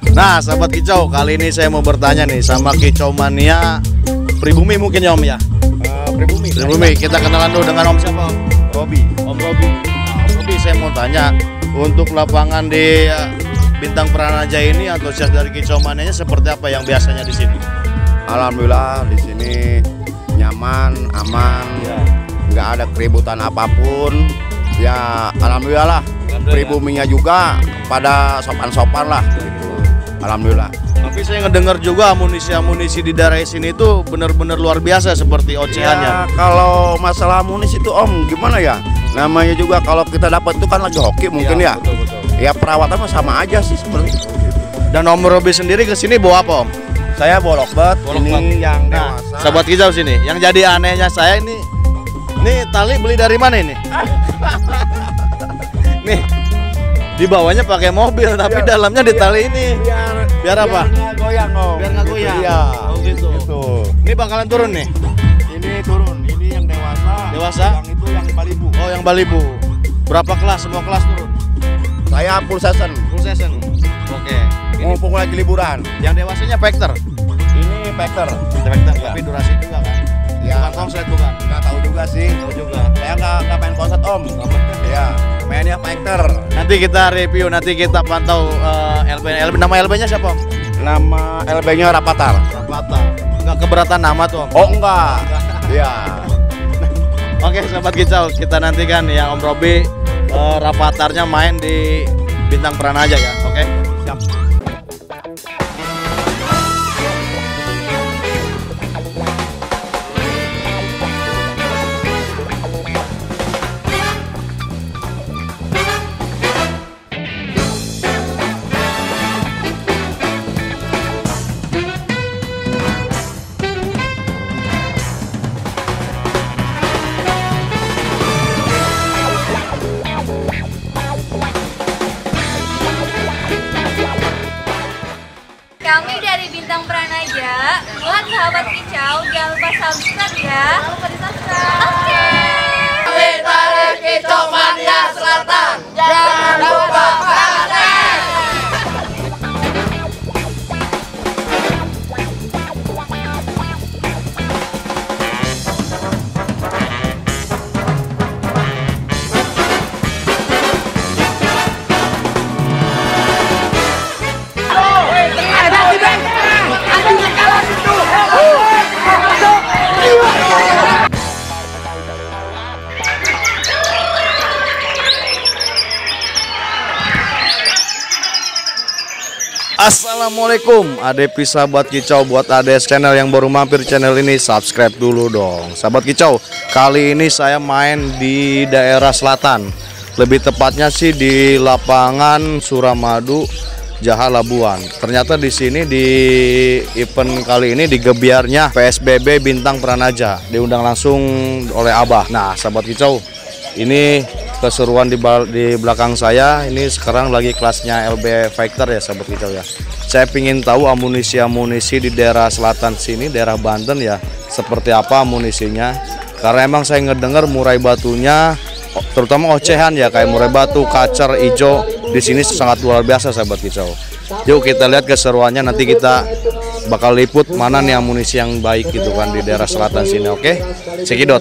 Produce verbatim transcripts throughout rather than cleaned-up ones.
Nah, sahabat kicau, kali ini saya mau bertanya nih sama kicau mania pribumi mungkin ya Om ya. Uh, pribumi. Pribumi, kita kenalan dulu dengan Om siapa Om? Robi. Om Robi. Nah, Om Robi, saya mau tanya untuk lapangan di uh, Bintang Pranaja ini antusias dari kicau manianya seperti apa yang biasanya di sini? Alhamdulillah di sini nyaman, aman, ya. Nggak ada keributan apapun. Ya alhamdulillah lah. Pribuminya juga pada sopan-sopan lah gitu. Alhamdulillah. Tapi saya ngedengar juga amunisi-amunisi di daerah sini itu benar-benar luar biasa seperti ocehannya. Ya, kalau masalah amunisi itu Om gimana ya? Namanya juga kalau kita dapat itu kan lagi hoki mungkin ya. Ya, betul, betul. Ya perawatan sama aja sih seperti itu. Dan Om Robi sendiri ke sini bawa apa Om? Saya bawa lokbet, ini yang nah, dewasa. Sahabat kicau sini, yang jadi anehnya saya ini, ini tali beli dari mana ini? Nih, dibawanya pakai mobil, tapi biar, dalamnya di tali ini. Biar, biar apa? Biar nggak goyang Om. Biar nggak goyang. Iya. Oh gitu. Gitu. Ini bakalan turun nih? Ini turun, ini yang dewasa. Dewasa? Yang itu yang balibu. Oh yang balibu. Berapa kelas? Semua kelas turun? Saya full season. Full season. Oke. Mumpung lagi liburan. Yang dewasanya Factor? Ini Factor. Factor, ya. Tapi durasi juga kan? Ya. Bukan konslet bukan? Nggak tahu juga sih. Tahu juga. Saya nggak nggak main konslet Om. Ya, mainnya Factor. Nanti kita review, nanti kita pantau uh, L B. L B nama L B-nya siapa Om? Nama L B-nya Rapatar. Rapatar. Enggak keberatan nama tuh Om? Oh enggak. Iya. Oke sahabat kicau, kita nantikan ya Om Robi uh, Rapatarnya main di Bintang Pranaja ya. Oke. Siap. Kami dari Bintang Pranaja, buat sahabat kicau jangan lupa subscribe ya. Jangan lupa di subscribe. Oke. Kami dari Kicau Mania Selatan, jangan lupa pakai. Assalamualaikum adepi sahabat kicau, buat Ades channel yang baru mampir channel ini subscribe dulu dong. Sahabat kicau, kali ini saya main di daerah selatan, lebih tepatnya sih di lapangan Suramadu Jaha Labuan. Ternyata di sini di event kali ini di gebiarnya P S B B Bintang Pranaja, diundang langsung oleh Abah. Nah sahabat kicau, ini keseruan di, di belakang saya ini sekarang lagi kelasnya L B Factor ya sahabat kicau ya. Saya pingin tahu amunisi-amunisi di daerah selatan sini, daerah Banten ya, seperti apa amunisinya. Karena emang saya ngedengar murai batunya, terutama ocehan ya, kayak murai batu, kacer, ijo, di sini sangat luar biasa sahabat kicau. Yuk kita lihat keseruannya, nanti kita bakal liput mana nih amunisi yang baik gitu kan di daerah selatan sini. Oke, cekidot.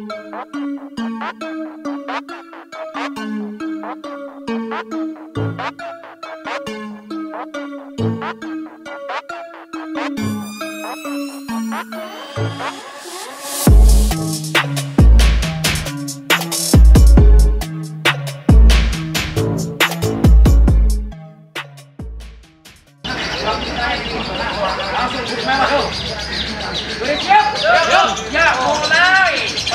Ya, mulai.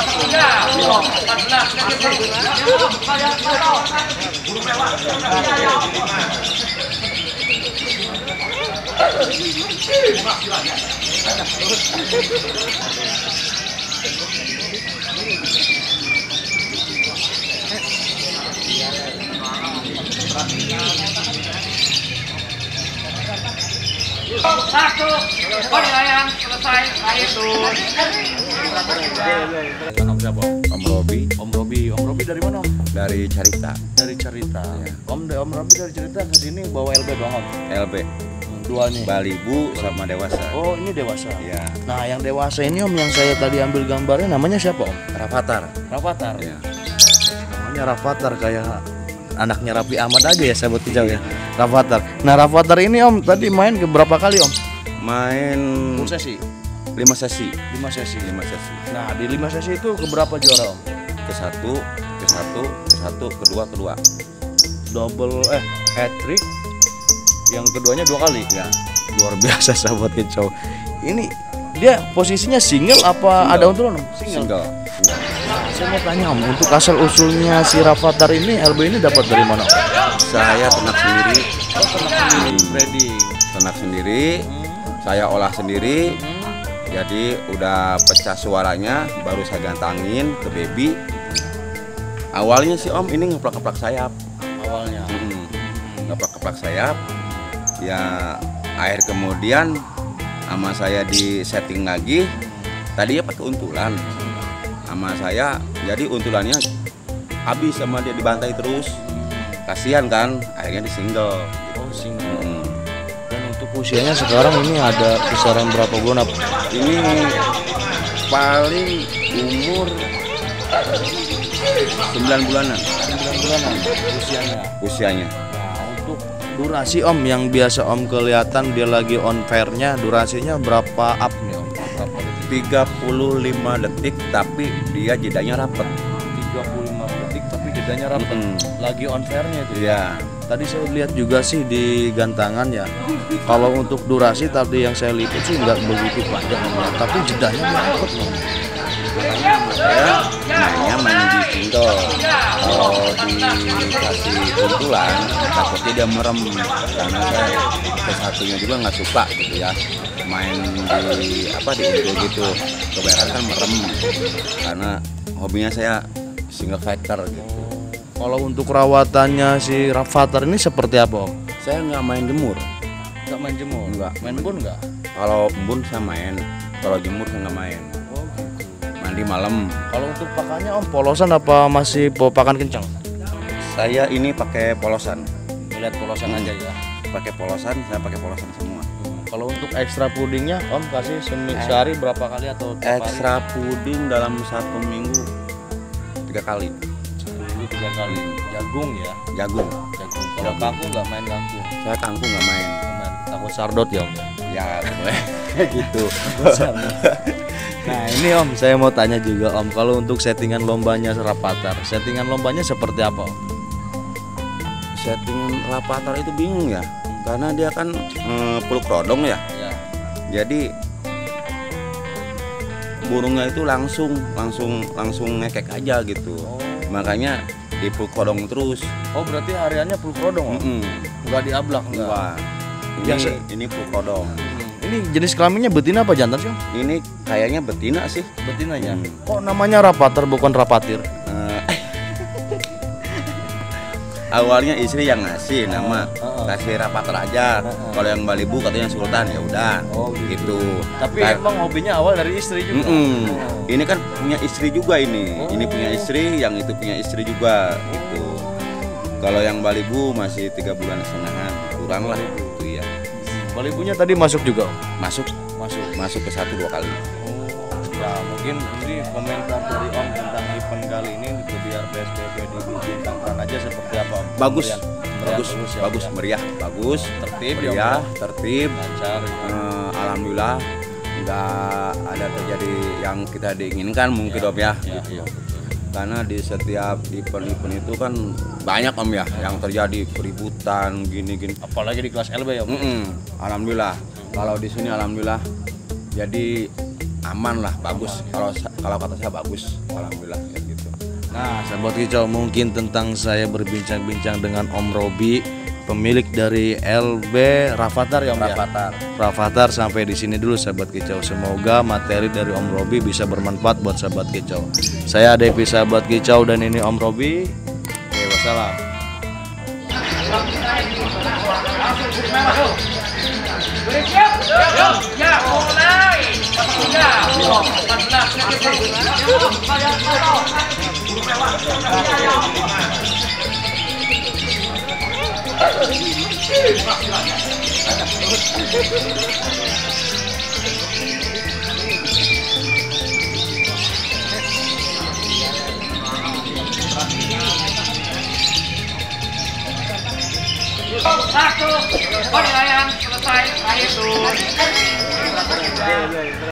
Satu, penilaian selesai, air tuh. Om siapa? Om Robi. Om Robi, Om Robi dari mana Om? Dari Carita. Dari Carita. Ya. Om, Om Robi dari Carita ke sini bawa L B doang Om. L B. Dua nih. Balibu sama dewasa. Oh, ini dewasa. Ya. Nah, yang dewasa ini Om yang saya tadi ambil gambarnya namanya siapa Om? Rafathar. Rafathar. Ya. Namanya Rafathar kayak anaknya Raffi Ahmad aja ya sahabat kicau ya. Rafathar. Nah, Rafathar ini Om tadi main ke berapa kali Om? Main Full sesi. lima sesi. lima sesi. lima sesi. Nah, di lima sesi itu ke berapa juara Om? Ke satu, ke satu, ke satu, kedua, kedua. Double eh hat trick. Yang keduanya dua kali. Ya. Luar biasa sahabat kicau. Ini dia posisinya single apa Single. ada untulan Om? Single. Single. Saya mau tanya Om, untuk asal usulnya si Rafathar ini L B ini dapat dari mana Om? Saya ternak sendiri. Breeding. Ternak sendiri. Saya olah sendiri. Jadi udah pecah suaranya, baru saya gantangin ke baby. Awalnya sih Om ini ngeplak-ngeplak sayap. Awalnya. Hmm, ngeplak-ngeplak sayap. Ya akhir kemudian sama saya di setting lagi. Tadinya pakai untulan. Sama saya, jadi untulannya habis sama dia dibantai terus. Kasihan kan, akhirnya di single. Oh, single. Hmm. Dan untuk usianya sekarang ini ada kisaran berapa bulan? Ini paling umur sembilan bulanan sembilan bulanan usianya. usianya. Nah, untuk durasi Om yang biasa Om kelihatan dia lagi on fairnya, durasinya berapa up nih Om? Berapa detik? tiga puluh lima detik tapi dia jedanya rapet. tiga puluh lima detik tapi jedanya rapet. Mm. Lagi on fairnya itu. Iya. Tadi saya lihat juga sih di gantangan ya. Kalau untuk durasi tadi yang saya liput sih nggak begitu panjang Om, ya. Tapi jedanya rapet Om. Saya mainnya main di single. Kalau dikasih untulan takutnya dia merem karena saya ke satunya juga nggak suka gitu ya main di apa di untul gitu. Kebanyakan kan merem karena hobinya saya single fighter gitu. Kalau untuk rawatannya si Rafathar ini seperti apa Om? Saya nggak main jemur. Nggak main jemur? Nggak. Main bun nggak? Kalau embun saya main, kalau jemur saya nggak main. Oh gitu. Mandi malam. Kalau untuk pakannya Om polosan apa masih po- pakan kencang? Saya ini pakai polosan. Lihat polosan Hmm. aja ya. Pakai polosan, saya pakai polosan semua. Kalau untuk ekstra pudingnya Om kasih semi- sehari berapa kali atau tiap hari? Ekstra puding dalam satu minggu tiga kali. Seminggu tiga kali. Jagung ya. Jagung. Jagung. Kalau kangkung nggak main kangkung. Saya kangkung nggak main. Main takut sardot ya Om. Ya gitu. Nah ini Om, saya mau tanya juga Om, kalau untuk settingan lombanya Rafathar, settingan lombanya seperti apa Om? Settingan Rafathar itu bingung ya, karena dia kan eh, peluk rodong ya. Ya. Jadi burungnya itu langsung langsung langsung ngekek aja gitu. Makanya dipeluk rodong terus. Oh berarti hariannya peluk rodong Om? Mm-mm. Nggak diablak nggak? Wah, ini Biasa. ini peluk rodong. Ini jenis kelaminnya betina apa jantan sih Om? Ini kayaknya betina sih. Betinanya. Hmm. Kok namanya Rafathar bukan Rapatir? Eh, awalnya istri yang ngasih nama, uh-uh. kasih Rafathar aja. Uh-uh. Kalau yang Balibu katanya Sultan ya udah. Oh, gitu. Tapi Kan- emang hobinya awal dari istri juga. Mm-mm. Ini kan punya istri juga ini. Oh. Ini punya istri, yang itu punya istri juga gitu. Kalau yang Balibu masih tiga bulan setengahan, kurang lah itu ya. Balibunya tadi masuk juga Om? Masuk, Masuk. masuk ke satu dua kali. Nah mungkin ini komentar dari Om tentang event kali ini itu biar P S B B di Bintang Pranaja seperti apa Om? Bagus, Pemberian- pemberian bagus, ya, Om, bagus, ya. meriah, bagus, Tertib, ya, meriah, Om, ya. tertib. Lancar gitu. Eh, alhamdulillah nggak ada terjadi yang kita diinginkan mungkin Om ya, Ya, gitu. ya. Karena di setiap event-event itu kan banyak Om ya yang terjadi keributan gini-gini. Apalagi di kelas L B ya Om? Mm-mm. Alhamdulillah kalau di sini alhamdulillah jadi aman lah, bagus. Kalau kalau kata saya bagus, alhamdulillah ya gitu. Nah, sahabat kicau, mungkin tentang saya berbincang-bincang dengan Om Robi, pemilik dari L B Rafathar ya Om ya? Rafathar. Rafathar sampai di sini dulu sahabat kicau. Semoga materi dari Om Robi bisa bermanfaat buat sahabat kicau. Saya Devi sahabat kicau dan ini Om Robi. Oke, wassalam. Siap, siap, ya, mulai. Ya, empat belas. Satu, penilaian selesai. Ayo tuh.